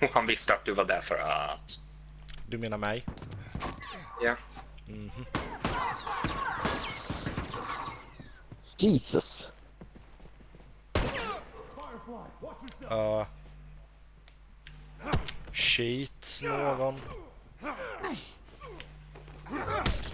Och han visste att du var där för att... Du menar mig? Ja. Mhm. Jesus. Shit, någon.